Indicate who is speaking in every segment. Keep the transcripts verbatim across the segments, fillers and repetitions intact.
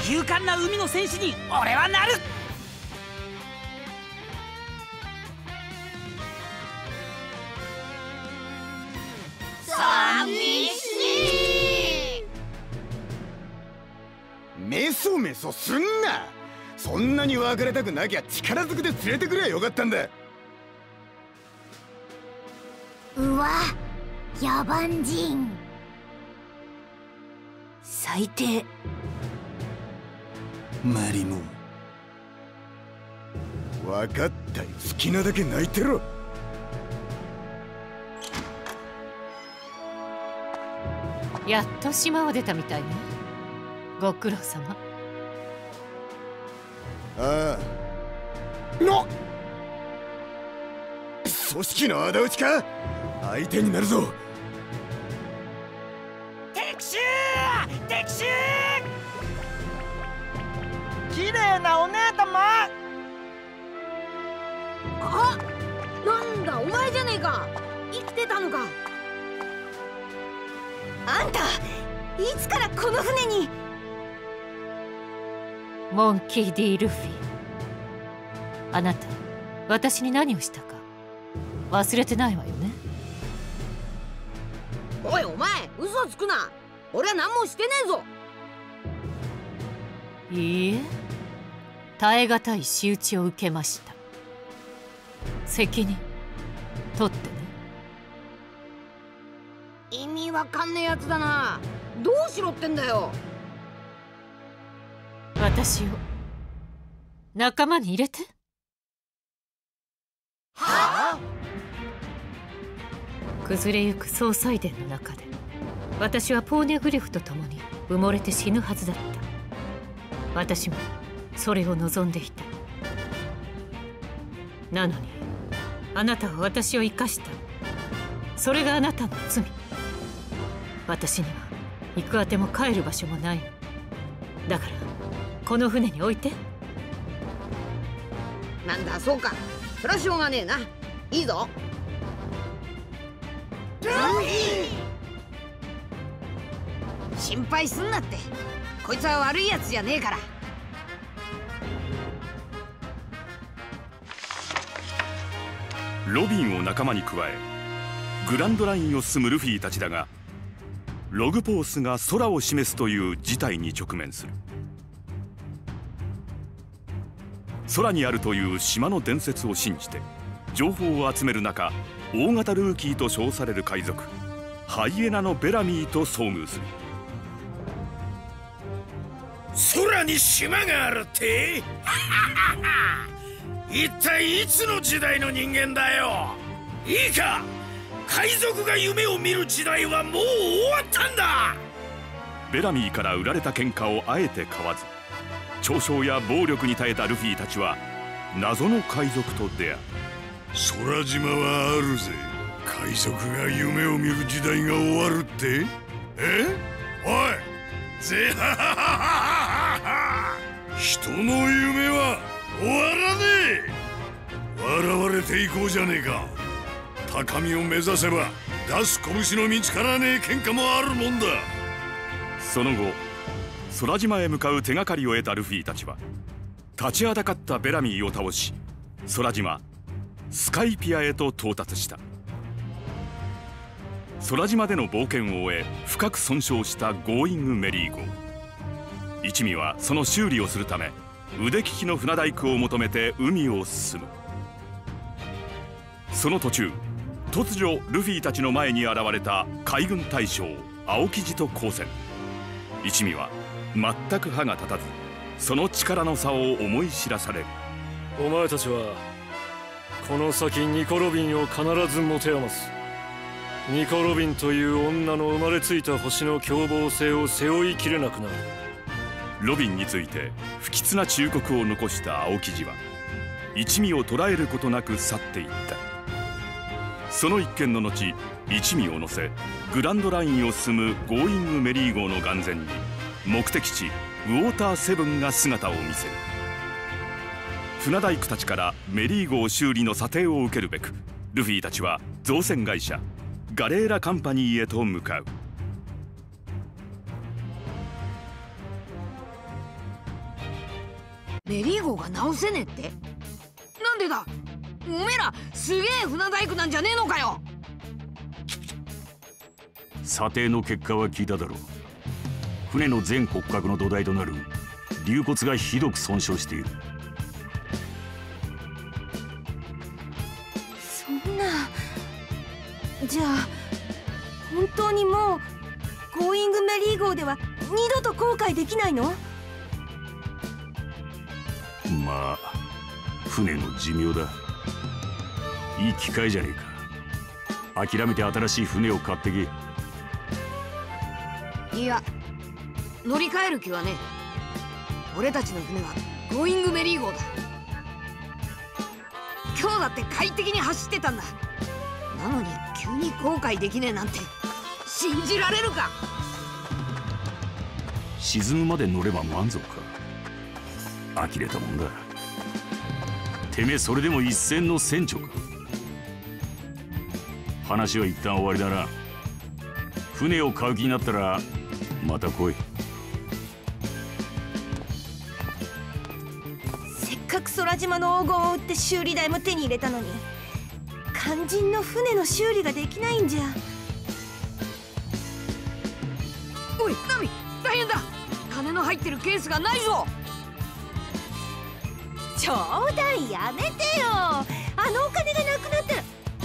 Speaker 1: 勇敢な海の戦士に俺はなる。
Speaker 2: 寂しい。
Speaker 3: メソメソすんな。そんなに別れたくなきゃ力ずくで連れてくればよかったんだ。
Speaker 2: うわ、野蛮人。
Speaker 4: 最低。
Speaker 3: マリモン、分かったよ。好きなだけ泣いてろ。
Speaker 4: やっと島を出たみたいね。ご苦労様。
Speaker 3: ああ。の組織の仇討ちか。相手になるぞ。
Speaker 1: 敵襲敵襲。綺麗なお姉様。
Speaker 5: あ、なんだお前じゃねえか。生きてたのか。
Speaker 2: あんたいつからこの船に。
Speaker 4: モンキー・ディ・ルフィ、あなた私に何をしたか忘れてないわよね。
Speaker 5: おいお前、嘘つくな。俺は何もしてねえぞ。
Speaker 4: いいえ、耐え難い仕打ちを受けました。責任取ってね。
Speaker 5: 意味わかんねえやつだな。どうしろってんだよ。
Speaker 4: 私を仲間に入れて。
Speaker 5: はあ？
Speaker 4: 崩れゆく総裁殿の中で私はポーネグリフと共に埋もれて死ぬはずだった。私もそれを望んでいた。なのにあなたは私を生かした。それがあなたの罪。私には行くあても帰る場所もないの。だからこの船に置いて。
Speaker 5: なんだそうか。そりゃしょうがねえな。いいぞ。心配すんなって。こいつは悪いやつじゃねえから。
Speaker 6: ロビンを仲間に加えグランドラインを進むルフィたちだが、ログポースが空を示すという事態に直面する。空にあるという島の伝説を信じて情報を集める中、大型ルーキーと称される海賊ハイエナのベラミーと遭遇する。
Speaker 7: 空に島があるって一体いつの時代の人間だよ。いいか、海賊が夢を見る時代はもう終わったんだ。
Speaker 6: ベラミーから売られた喧嘩をあえて買わず、嘲笑や暴力に耐えたルフィたちは謎の海賊と出会う。
Speaker 7: 空島はあるぜ。海賊が夢を見る時代が終わるって。え、おいぜははははは。人の夢は終わらねえ。笑われていこうじゃねえか。高みを目指せば出す拳の見つからねえ喧嘩もあるもんだ。
Speaker 6: その後空島へ向かう手がかりを得たルフィたちは立ちはだかったベラミーを倒し、空島スカイピアへと到達した。空島での冒険を終え深く損傷したゴーイングメリー号。一味はその修理をするため腕利きの船大工を求めて海を進む。その途中、突如ルフィたちの前に現れた海軍大将青生地と交戦。一味は全く歯が立たず、その力の差を思い知らされる。
Speaker 8: お前たちはこの先ニコ・ロビンを必ず持て余す。ニコ・ロビンという女の生まれついた星の凶暴性を背負いきれなくなる。
Speaker 6: ロビンについて不吉な忠告を残した青生地は一味を捕らえることなく去っていった。その一件の後、一味を乗せグランドラインを進むゴーイングメリー号の眼前に目的地ウォーターセブンが姿を見せる。船大工たちからメリー号修理の査定を受けるべく、ルフィたちは造船会社ガレーラカンパニーへと向かう。
Speaker 5: メリー号が直せねえって？なんでだ？おめえらすげえ船大工なんじゃねえのかよ。
Speaker 6: 査定の結果は聞いただろう。船の全骨格の土台となる龍骨がひどく損傷している。
Speaker 2: そんな。じゃあ本当にもうゴーイングメリー号では二度と後悔できないの？
Speaker 6: まあ船の寿命だ。いい機会じゃねえか。諦めて新しい船を買ってけ。
Speaker 5: いや、乗り換える気はねえ。俺たちの船はゴーイングメリー号だ。今日だって快適に走ってたんだ。なのに急に後悔できねえなんて信じられるか。
Speaker 6: 沈むまで乗れば満足か。呆れたもんだ。てめえそれでも一船の船長か。話は一旦終わりだな。船を買う気になったらまた来い。
Speaker 2: せっかく空島の黄金を売って修理代も手に入れたのに肝心の船の修理ができないんじゃ。
Speaker 5: おいナミ、大変だ。金の入ってるケースがないぞ。
Speaker 2: 冗談やめてよ。あのお金がなくなったら。うわ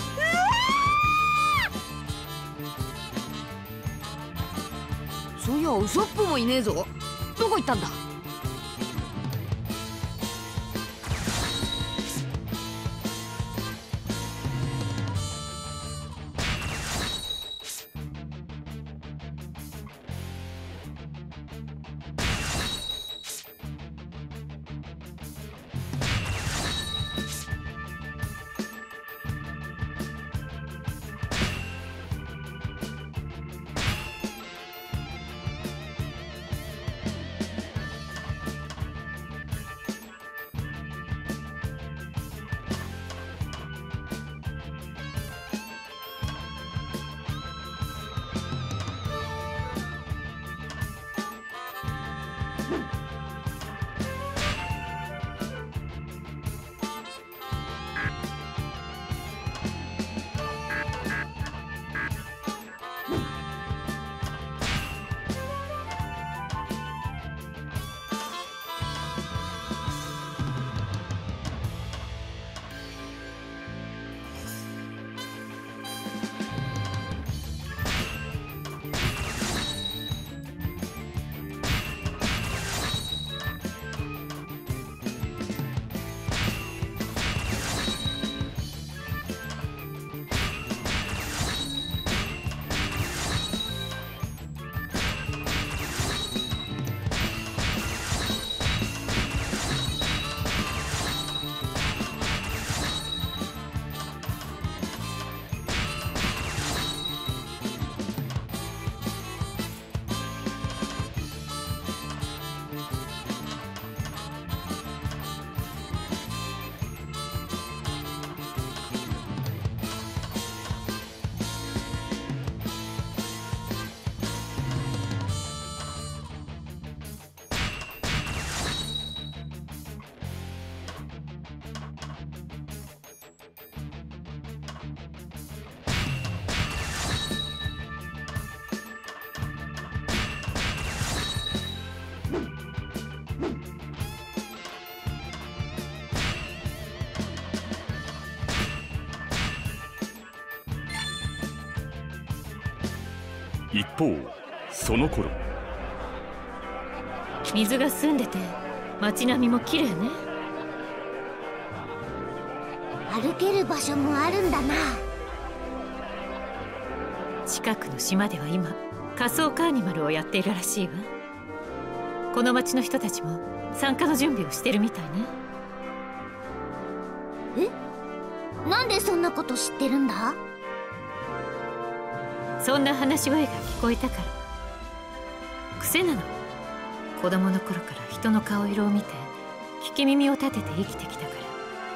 Speaker 5: ー！そういやウソップもいねえぞ。どこ行ったんだ？
Speaker 6: 一方その頃、
Speaker 4: 水が澄んでて街並みも綺麗ね。
Speaker 2: 歩ける場所もあるんだな。
Speaker 4: 近くの島では今仮想カーニバルをやっているらしいわ。この町の人たちも参加の準備をしてるみたいね。
Speaker 2: え？なんでそんなこと知ってるんだ？
Speaker 4: そんな話し声が聞こえたから。癖なの。子供の頃から人の顔色を見て聞き耳を立てて生きてきたから。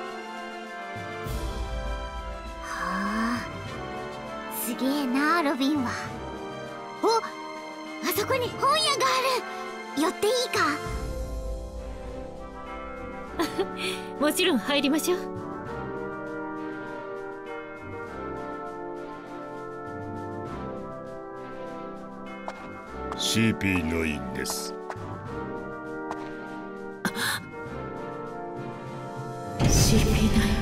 Speaker 2: はあ、すげえなロビンは。お、あそこに本屋がある。寄っていいか？
Speaker 4: もちろん入りましょう。
Speaker 7: シーピーナイン です。
Speaker 4: シーピーナイン。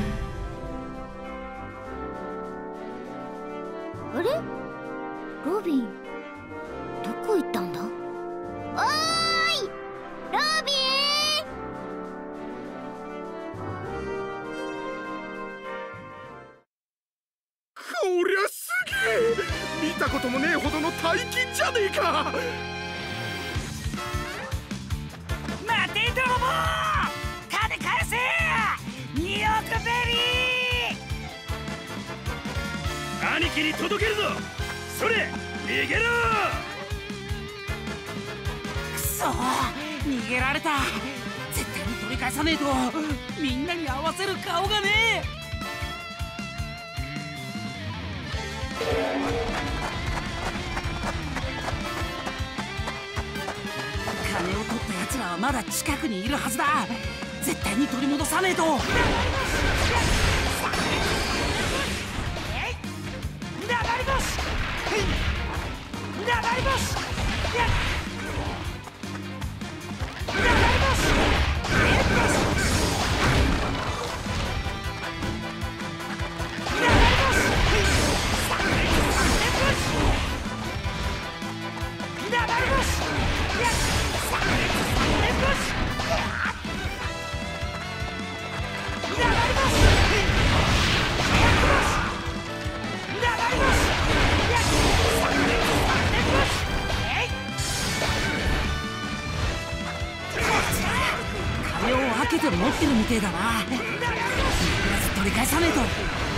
Speaker 2: あれ？ロビンどこ行ったんだ？おーいロビン！
Speaker 3: こりゃすげえ、見たこともねえほどの大金じゃねえか。
Speaker 1: 待て泥棒、金返せにおくベリー。
Speaker 8: 兄貴に届けるぞ。それ逃げろ。
Speaker 1: くそ逃げられた。絶対に取り返さねえとみんなに合わせる顔がねえ。金を取った奴らはまだ近くにいるはずだ。絶対に取り戻さねえと。流れ星、流れ星、金を分けて持ってるみてえだな。まず取り返さねえと。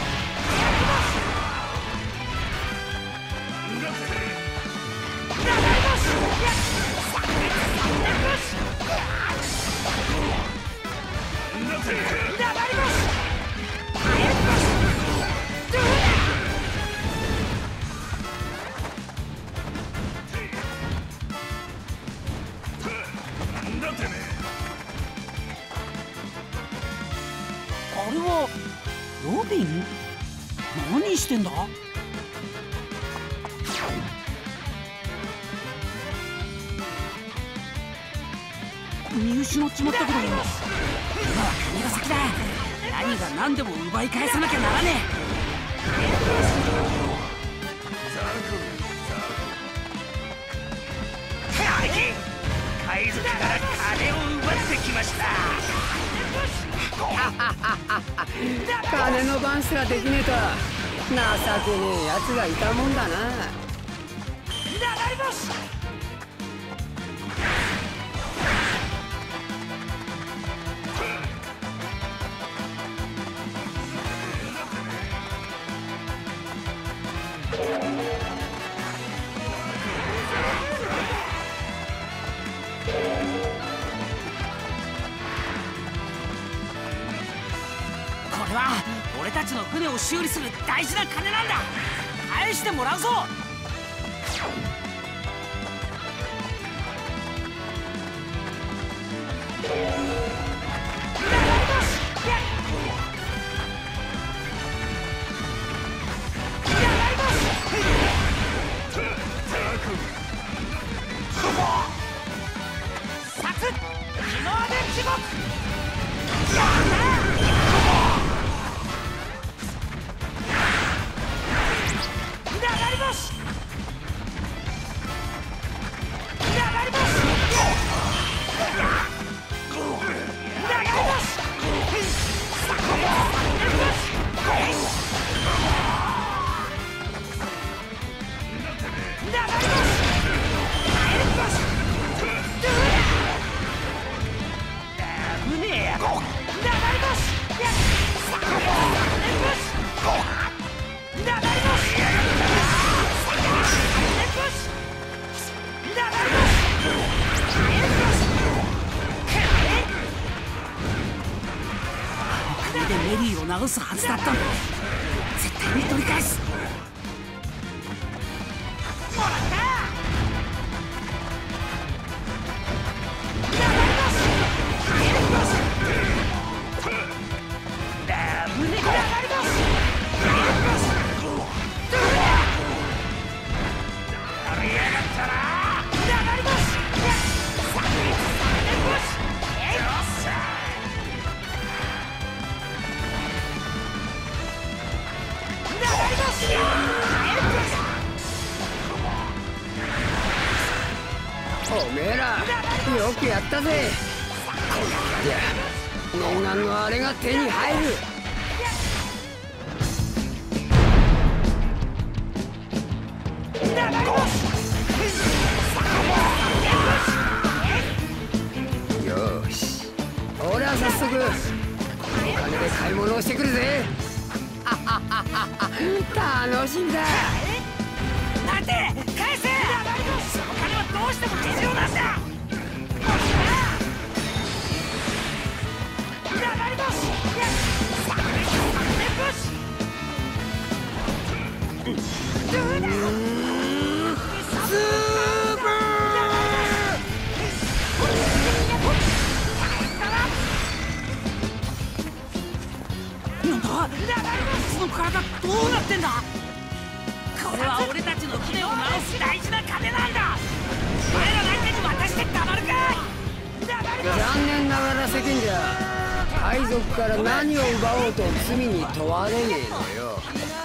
Speaker 1: あれはロビン？何してんだ？見失っちまったけど、今は金が先だ。何が何でも奪い返さなきゃならねえ。兄貴、海賊から金を奪ってきました。
Speaker 9: 金の番すらできねえとは情けねえやつがいたもんだな。
Speaker 1: 流れ星、これは俺たちの船を修理する大事な金なんだ。返してもらうぞ。メリーを直すはずだったんだ。絶対に取り返す。もらった。流
Speaker 9: おめえらよくやったぜ。これじゃ念願のあれが手に入る。よーし、俺は早速このお金で買い物をしてくるぜ。楽しみだ。
Speaker 1: 待て、返せ。その金はどうしても必要なんだ。なんだ、その体どうなってんだ。これは俺たちの船を直す大事な金なんだ。お前ら相手に渡してたまるか。
Speaker 9: 残念ながら世間じゃ海賊から何を奪おうと罪に問われねえのよ。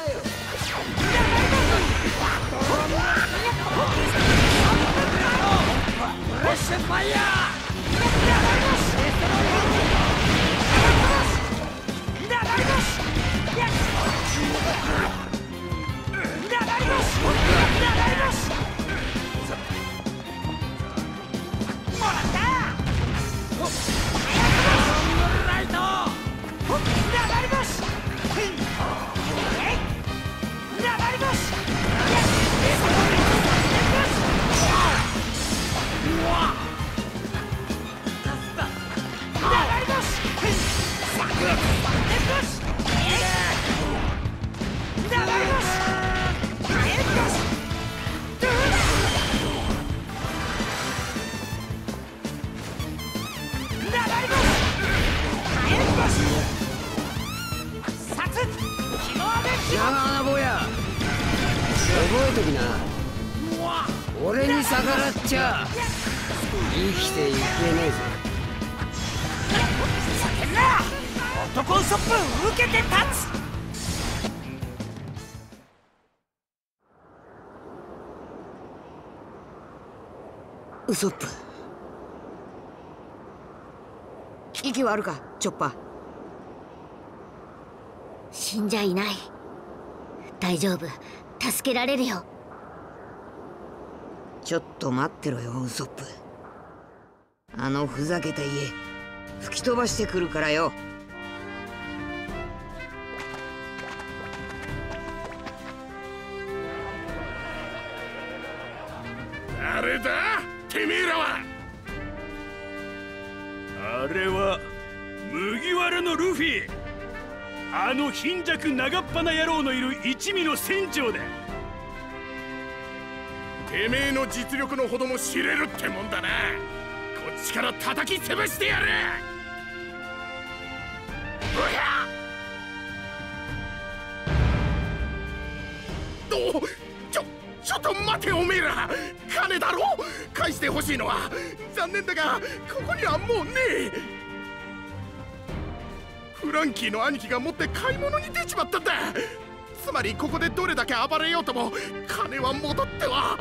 Speaker 1: フレッシュファイヤー。
Speaker 9: 長穴坊や、覚えときな。俺に逆らっちゃ生きていけねえぜ。
Speaker 1: 叫んな。男ウソップ受けて立つ。
Speaker 5: ウソップ、息はあるか、チョッパー。
Speaker 10: 死んじゃいない。大丈夫、助けられるよ。
Speaker 5: ちょっと待ってろよ、ウソップ。あのふざけた家吹き飛ばしてくるからよ。
Speaker 7: 誰だてめえらは。
Speaker 6: あれは麦わらのルフィ、あの貧弱長っ鼻野郎のいる一味の船長だ。
Speaker 7: てめえの実力のほども知れるってもんだな。こっちから叩き潰してやる。おちょちょっと待て、おめえら。金だろ、返してほしいのは。残念だがここにはもうねえ。フランキーの兄貴が持って買い物に出ちまったんだ。つまりここでどれだけ暴れようとも金は戻っては。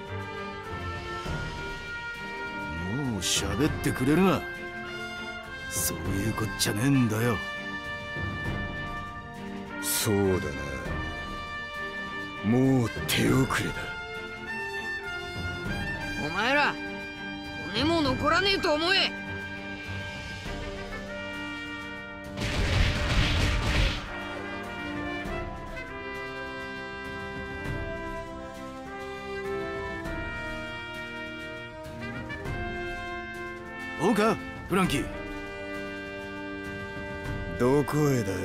Speaker 3: もう喋ってくれるな。そういうこっちゃねえんだよ。
Speaker 11: そうだな、もう手遅れだ。
Speaker 5: お前ら骨も残らねえと思え。
Speaker 3: おうかフランキー。
Speaker 11: どこへだよ。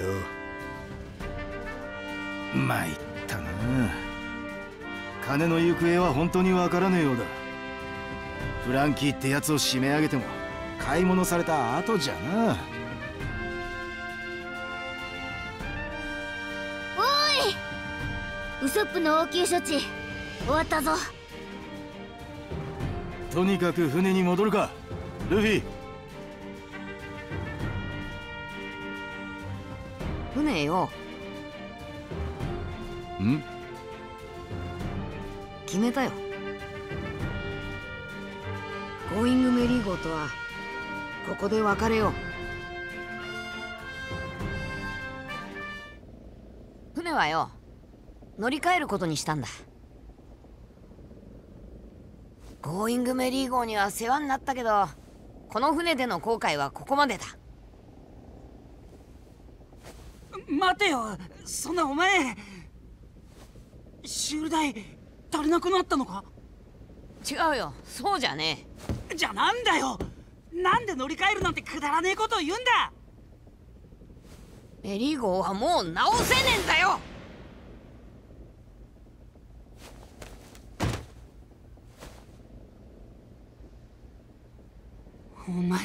Speaker 3: 参ったな。金の行方は本当にわからねえようだ。フランキーってやつを締め上げても買い物された後じゃな。
Speaker 10: おい、ウソップの応急処置終わったぞ。
Speaker 3: とにかく船に戻るかルフィ。
Speaker 5: 船よ。
Speaker 3: ん？
Speaker 5: 決めたよ。 ゴーイングメリー号とはここで別れよう。船はよ、乗り換えることにしたんだ。ゴーイングメリー号には世話になったけど、この船での航海はここまでだ。
Speaker 1: 待てよ、そんなお前修代足りなくなったのか？
Speaker 5: 違うよ、そうじゃね
Speaker 1: え。じゃあなんだよ、なんで乗り換えるなんてくだらねえことを言うんだ。
Speaker 5: メリー号はもう直せねえんだよ。
Speaker 1: お前、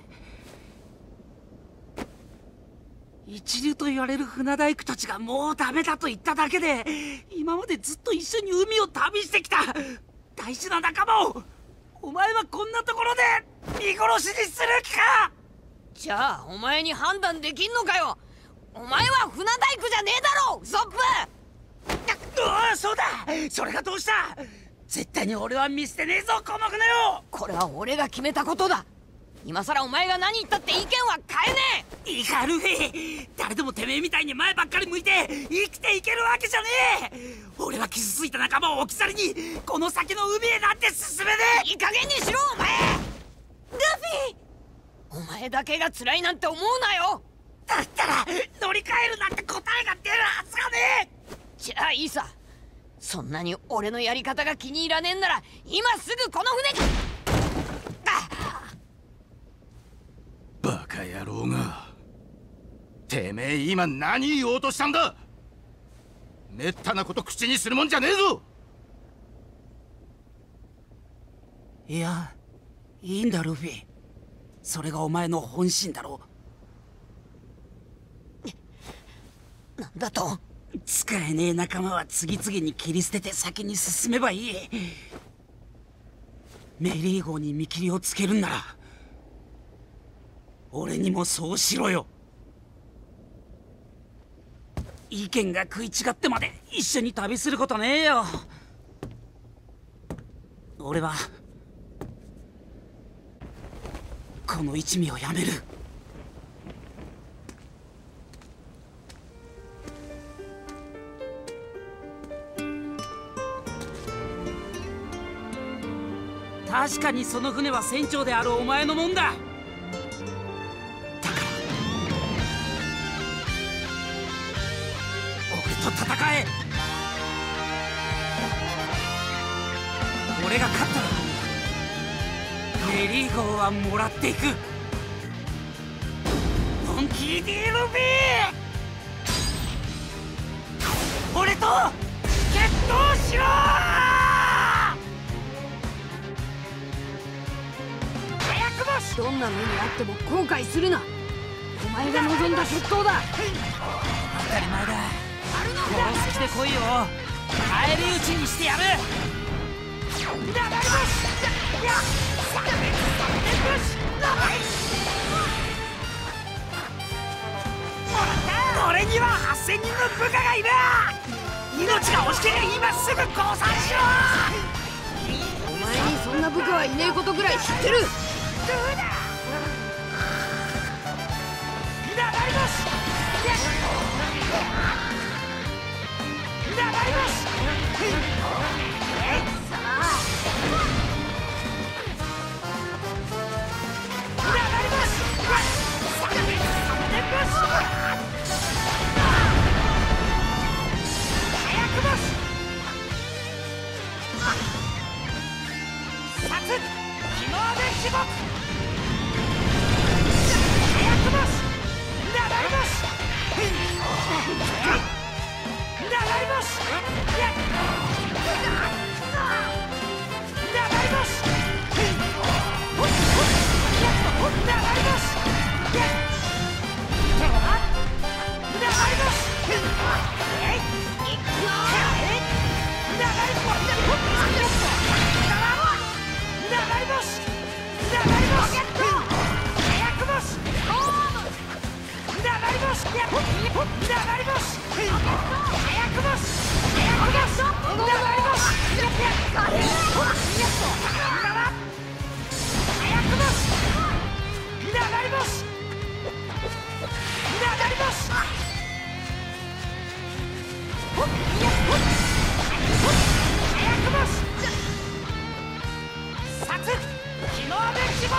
Speaker 1: 一流と言われる船大工たちがもうダメだと言っただけで、今までずっと一緒に海を旅してきた大事な仲間をお前はこんなところで見殺しにする気か？
Speaker 5: じゃあお前に判断できんのかよ。お前は船大工じゃねえだろ、ウソップ。
Speaker 1: ああ、そうだ、それがどうした。絶対に俺は見捨てねえぞ、この船を。
Speaker 5: これは俺が決めたことだ。今さらお前が何言ったって意見は変えね
Speaker 1: え。いいかルフィ、誰でもてめえみたいに前ばっかり向いて生きていけるわけじゃねえ。俺は傷ついた仲間を置き去りにこの先の海へなんて進めねえ。
Speaker 5: いい加減にしろお前。ルフィ、お前だけが辛いなんて思うなよ。
Speaker 1: だったら乗り換えるなんて答えが出るはずがねえ。
Speaker 5: じゃあいいさ、そんなに俺のやり方が気に入らねえんなら今すぐこの船に。
Speaker 3: バカ野郎が、てめえ今何言おうとしたんだ。めったなこと口にするもんじゃねえぞ。
Speaker 1: いや、いいんだルフィ、それがお前の本心だろ
Speaker 5: う。なんだと？
Speaker 1: 使えねえ仲間は次々に切り捨てて先に進めばいい。メリー号に見切りをつけるんなら俺にもそうしろよ。意見が食い違ってまで一緒に旅することねえよ。俺はこの一味をやめる。確かにその船は船長であるお前のもんだ。と戦え。俺が勝ったらメリー号はもらっていく。モンキー ディー ルフィー、俺と決闘しろ。早くもし
Speaker 5: どんな目にあっても後悔するな。お前が望んだ決闘だ。
Speaker 1: 当たり前だ。殺す気で来いよ。返り討ちにしてやる。俺にははっせんにんの部下がいる。命が惜しければ今すぐ降参しろ。
Speaker 5: お前にそんな部下はいねえことぐらい知ってる。
Speaker 1: り星流れ星ほっいやほっほっ早く星殺機能で地獄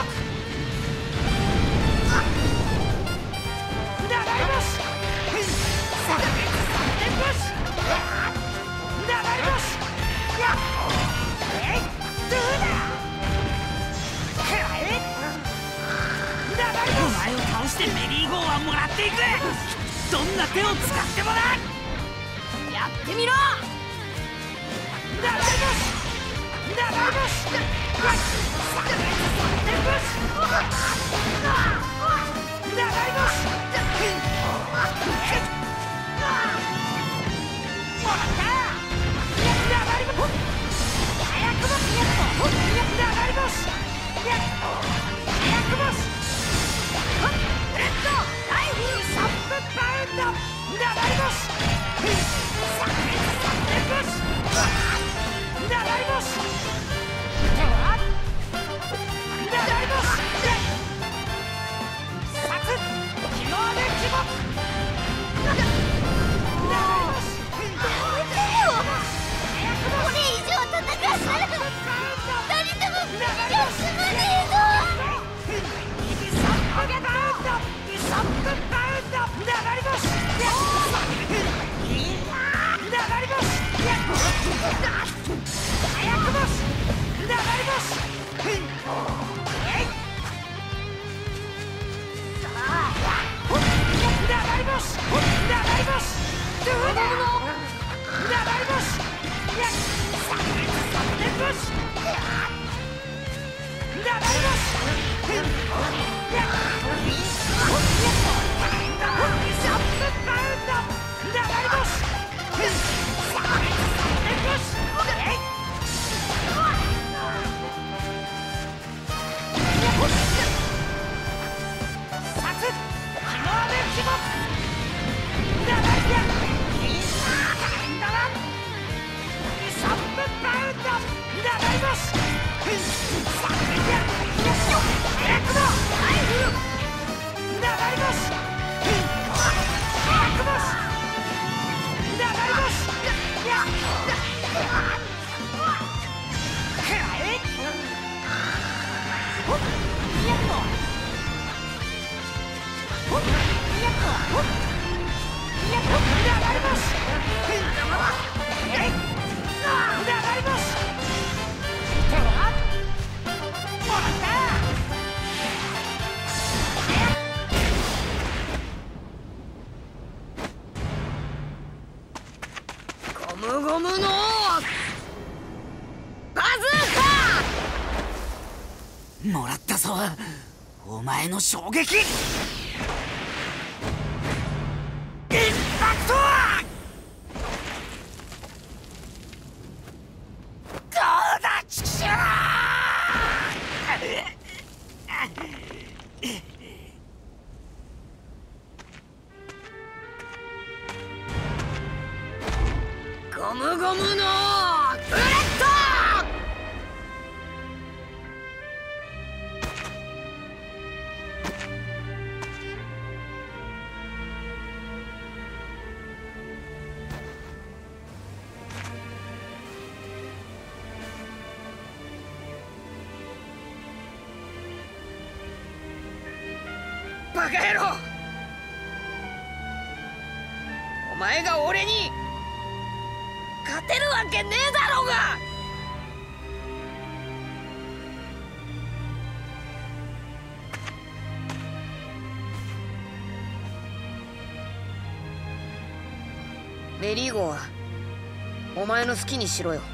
Speaker 1: 流れ星さん連星流れ星やっえいどうだくらえお前を倒してメリーゴーはもらっていく。どんな手を使ってもな。やってみろ。流れ星流れ星流れ星もらった流れ星早くも流れ星早くもレッドライフサップバウンド流れ星サクレサクレ星流れ星手は流れ星殺機能で地獄流れ星
Speaker 2: これ以上戦ったら誰とも休まねえぞ。
Speaker 1: サップバウンドサップバウンド流れ星流れ星早く星流れ星えいさあ流れ星流れ星どうだ流れ星やっさくれさくれ星流れ星やっゴムゴムのバズーカもらったぞお前の衝撃インパクトどうだチキショーゴムゴムのブレッドバカ野郎お前が俺に勝てるわけねえだろうがメリーゴーはお前の好きにしろよ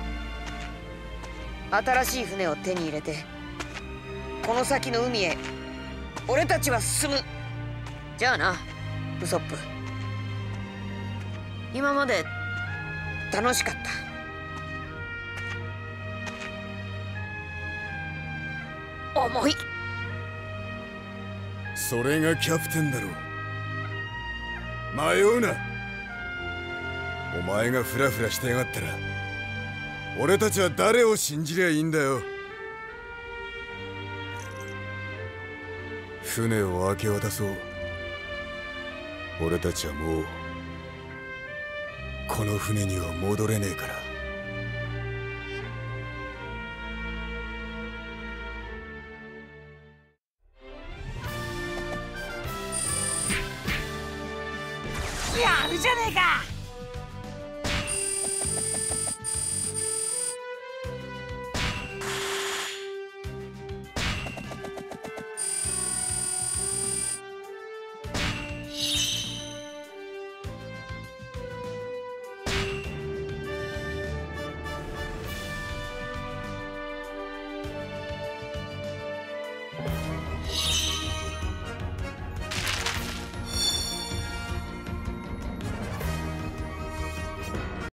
Speaker 1: 新しい船を手に入れてこの先の海へ俺たちは進むじゃあなウソップ今まで楽しかった重い
Speaker 11: それがキャプテンだろ迷うなお前がフラフラしてやがったら俺たちは誰を信じりゃいいんだよ船を明け渡そう。俺たちはもうこの船には戻れねえから。
Speaker 1: やるじゃねえか。